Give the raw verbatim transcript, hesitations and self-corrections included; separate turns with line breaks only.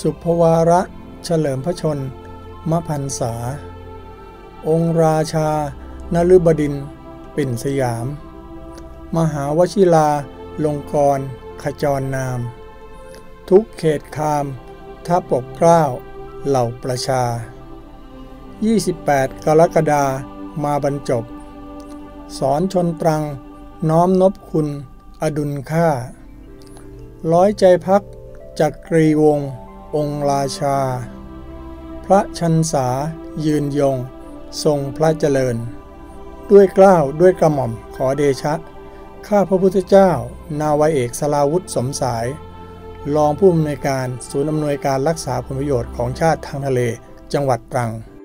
สุภวาระเฉลิมพระชนมพรรษาองค์ราชานฤบดินทร์ปิ่นสยามมหาวชิราลงกรณ์ขจรนามทุกเขตคามถ้าปกเกล้าเหล่าประชายี่สิบแปดกรกฎามาบรรจบสอนชนตรังน้อมนบคุณอดุลค่าร้อยใจพักจักรีวงศ์องค์ราชาพระชันษายืนยงทรงพระเจริญด้วยเกล้าด้วยกระหม่อมขอเดชะข้าพระพุทธเจ้านาวาเอกสราวุธสมสายรองผู้อำนวยการศูนย์อำนวยการรักษาผลประโยชน์ของชาติทางทะเลจังหวัดตรัง